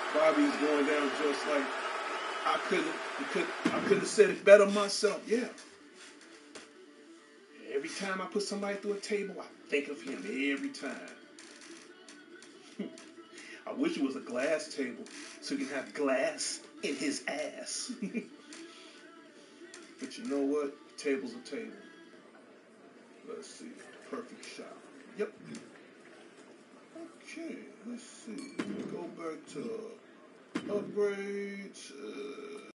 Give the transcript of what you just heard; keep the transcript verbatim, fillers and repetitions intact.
Bobby's going down just like I couldn't. Could, I couldn't have said it better myself. Yeah. Every time I put somebody through a table, I think of him every time. I wish it was a glass table so you can have glass in his ass. But you know what? The table's a table. Let's see. Perfect shot. Yep. Okay. Let's see. Go back to upgrades. Uh,